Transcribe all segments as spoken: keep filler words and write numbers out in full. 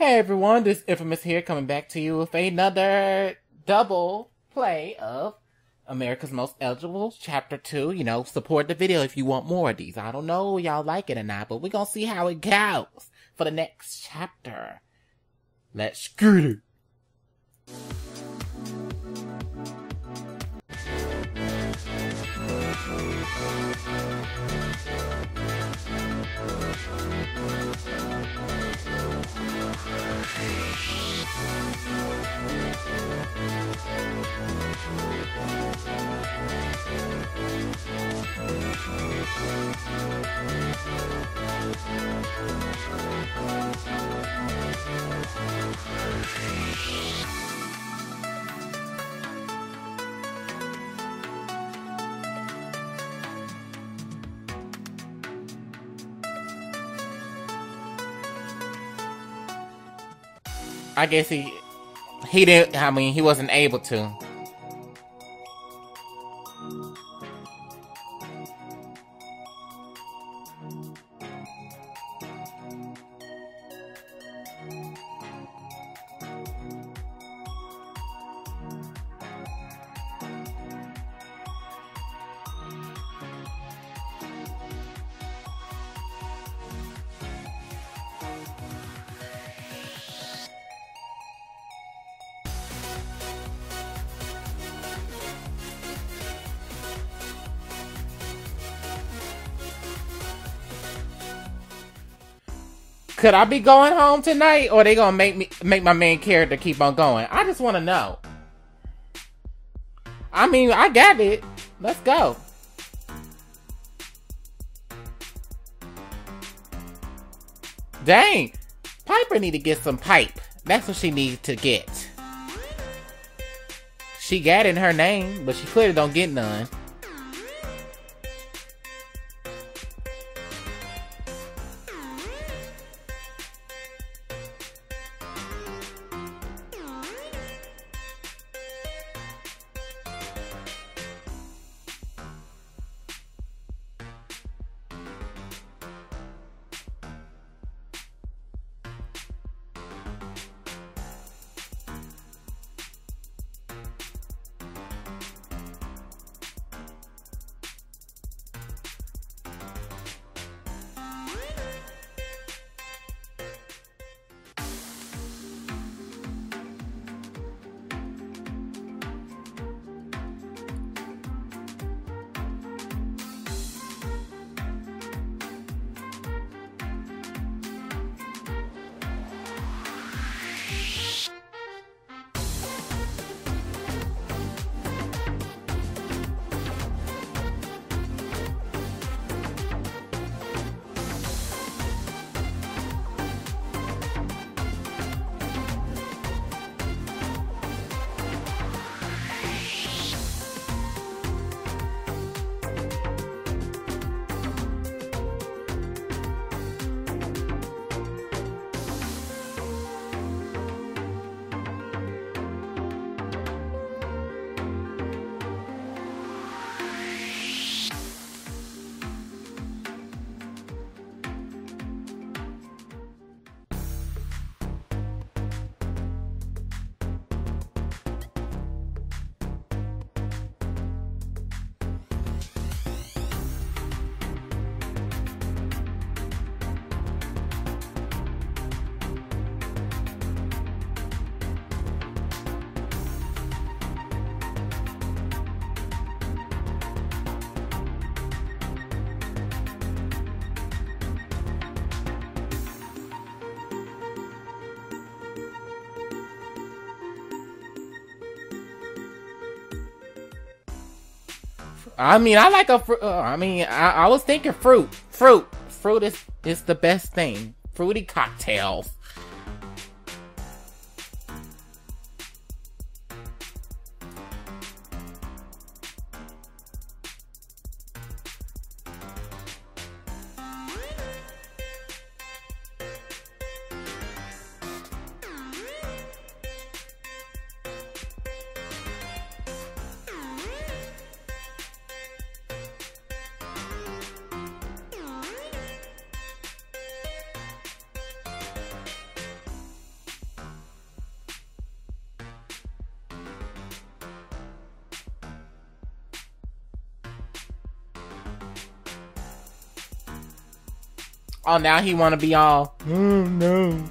Hey everyone, this Infamous here, coming back to you with another double play of America's Most Eligible Chapter two. You know, support the video if you want more of these. I don't know y'all like it or not, but we're gonna see how it goes for the next chapter. Let's get it! I guess he, he didn't, I mean, he wasn't able to. Could I be going home tonight, or are they gonna make me make my main character keep on going? I just want to know. I mean, I got it. Let's go. Dang, Piper need to get some pipe. That's what she needs to get. She got it in her name, but she clearly don't get none. I mean, I like a fruit. Uh, I mean, I, I was thinking fruit. Fruit. Fruit is, is the best thing. Fruity cocktails. Oh, now he wanna be all, oh no.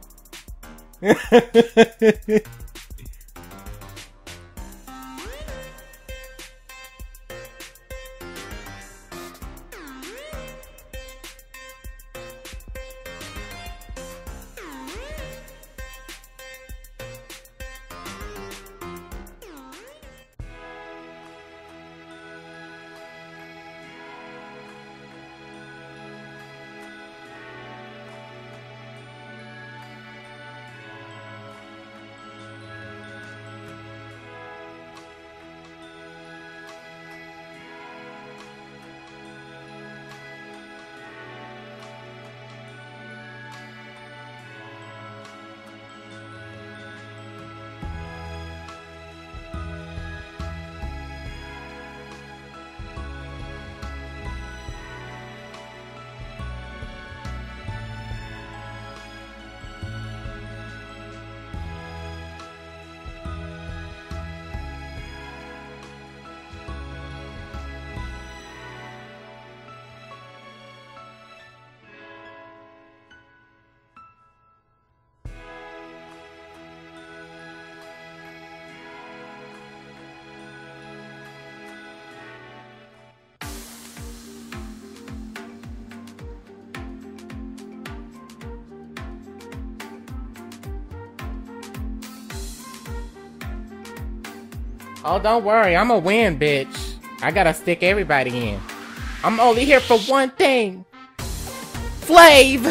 Oh, don't worry, I'ma win, bitch. I gotta stick everybody in. I'm only here for one thing. Flav!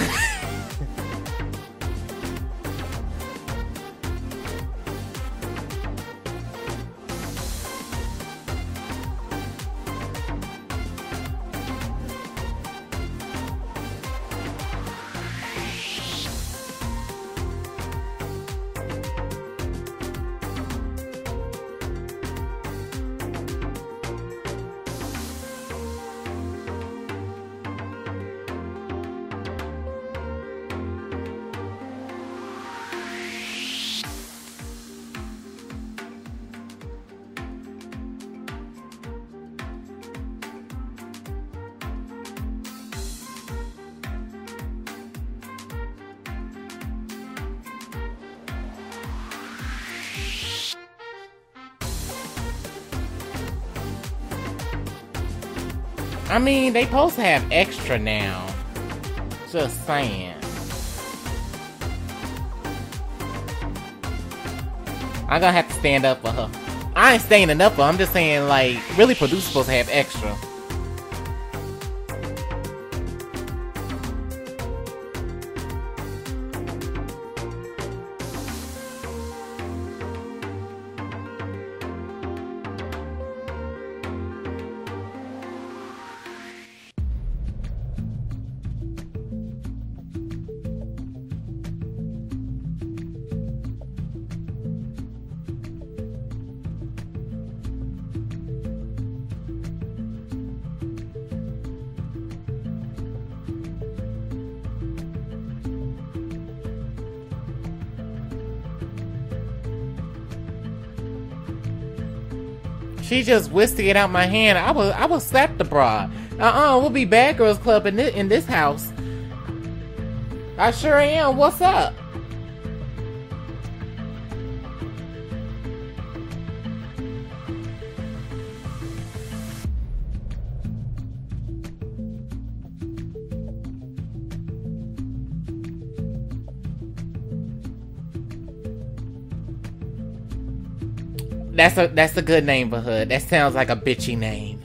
I mean, they supposed to have extra now. Just saying. I'm gonna have to stand up for her. I ain't standing up for her, I'm just saying, like, really producers supposed to have extra. She just whisked it out my hand. I will, I will slap the broad. Uh-uh, we'll be Bad Girls Club in this, in this house. I sure am. What's up? That's a that's a good name for Hood. That sounds like a bitchy name.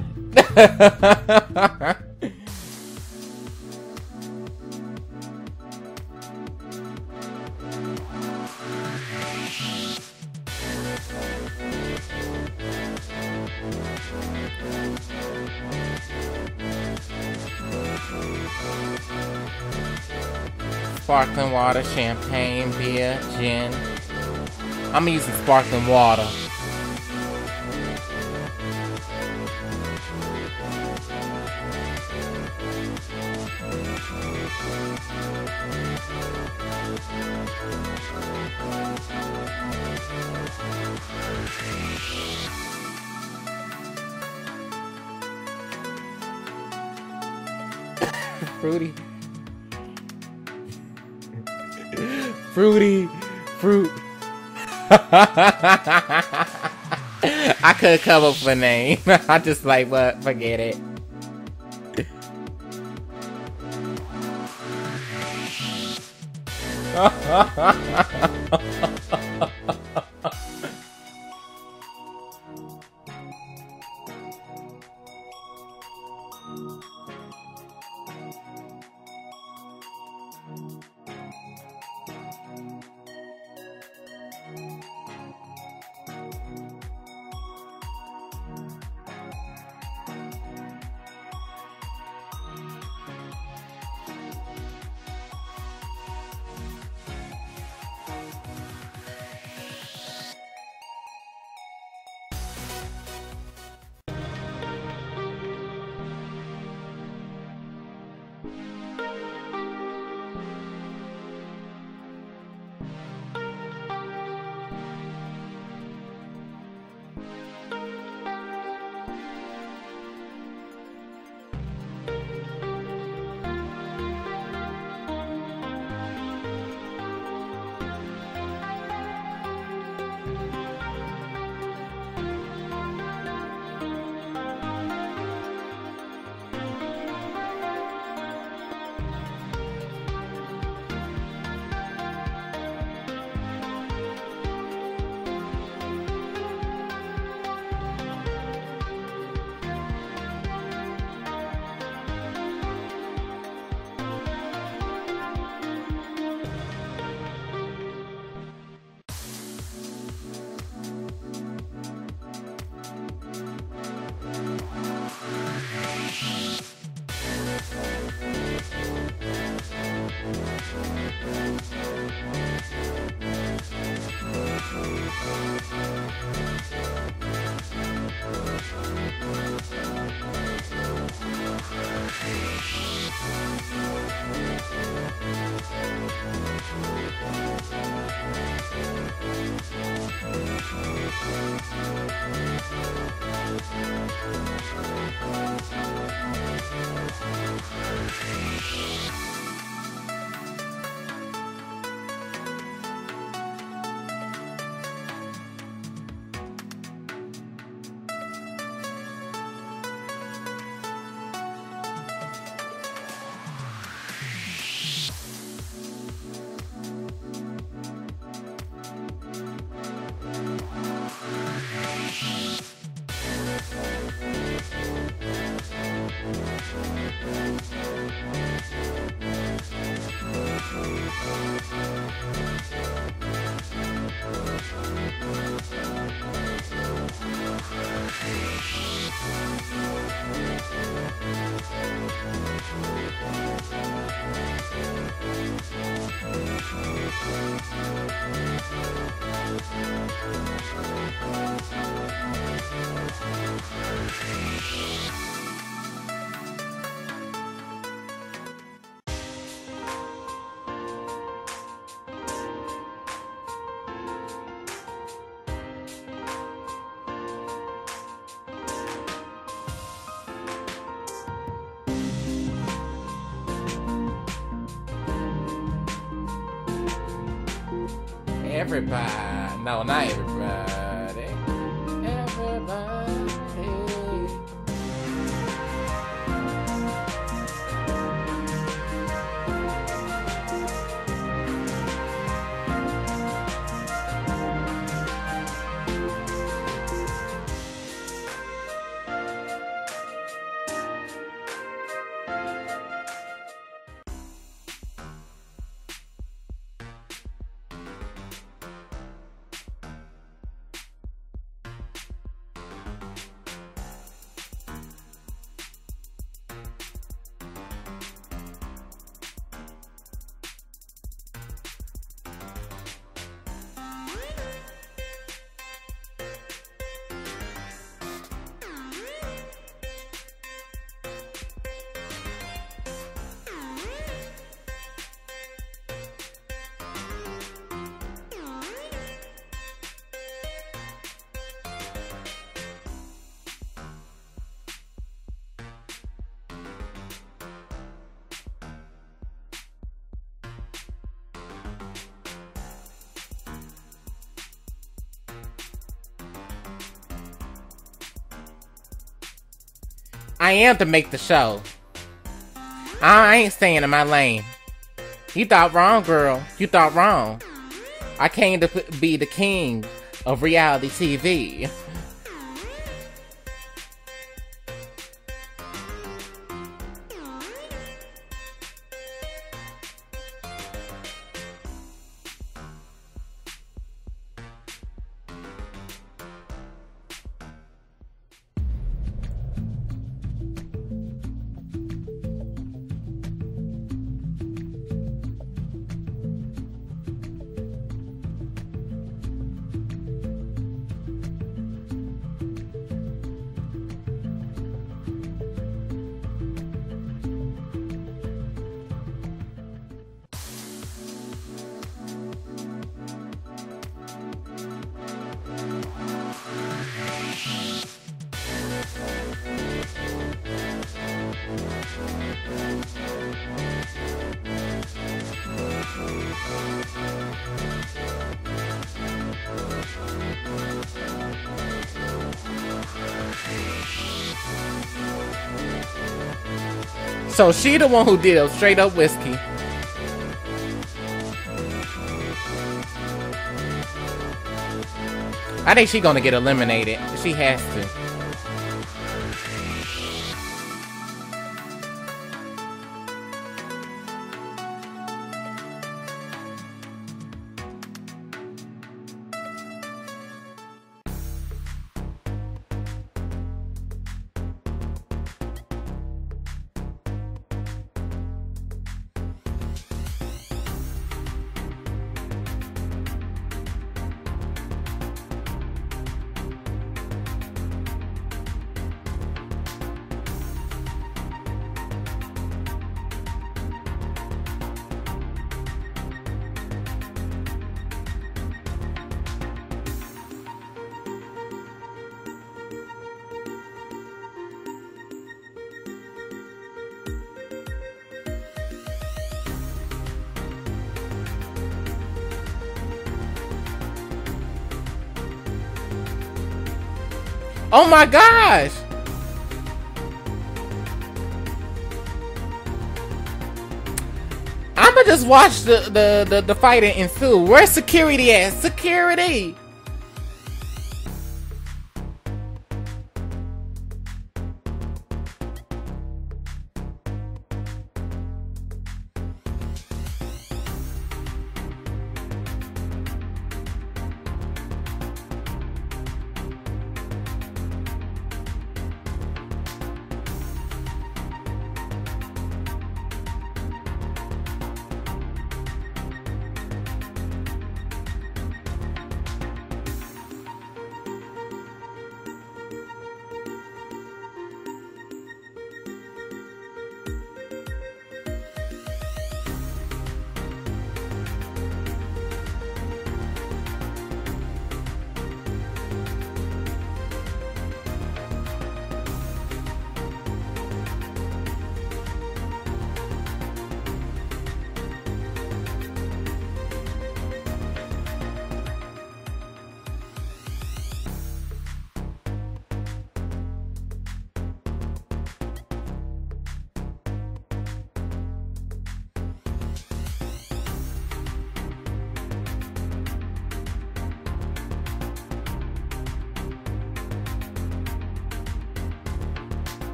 Sparkling water, champagne, beer, gin. I'm using sparkling water. Fruity. Fruity. Fruit. I couldn't come up with a name. I just like, what? Forget it. Everybody. No, not everybody. Everybody. I am to make the show. I ain't staying in my lane. You thought wrong, girl. You thought wrong. I came to be the king of reality T V. So she the one who did it, straight up whiskey. I think she gonna get eliminated. She has to. Oh my gosh! I'ma just watch the, the, the, the fight ensue. Where's security at? Security!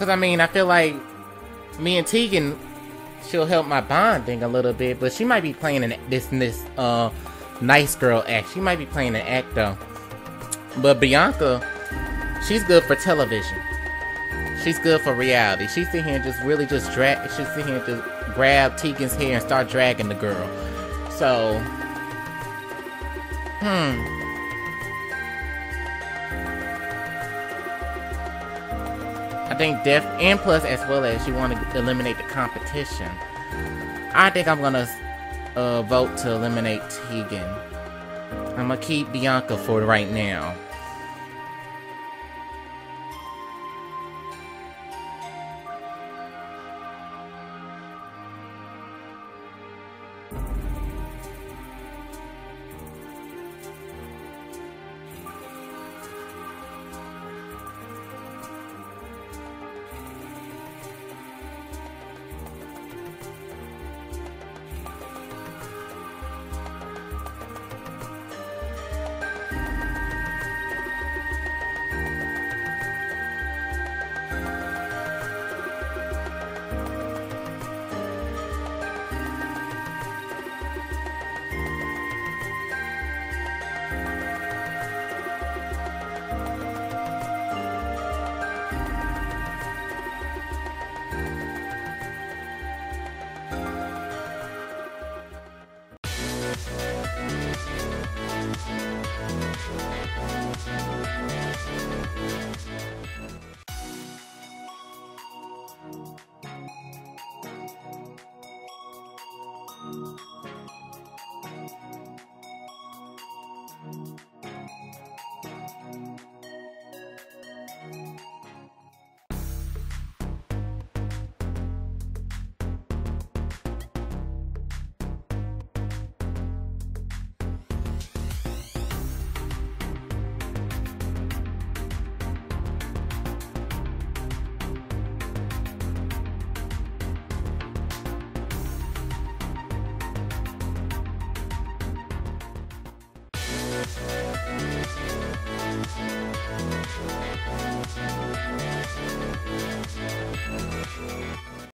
Cause I mean, I feel like me and Tegan, she'll help my bonding a little bit, but she might be playing an, this this uh nice girl act. She might be playing an act though. But Bianca, she's good for television. She's good for reality. She's sitting here and just really just drag. She's sitting here and just grab Tegan's hair and start dragging the girl. So, hmm. I think def and plus as well as you want to eliminate the competition. I think I'm gonna uh, vote to eliminate Tegan. I'm gonna keep Bianca for right now.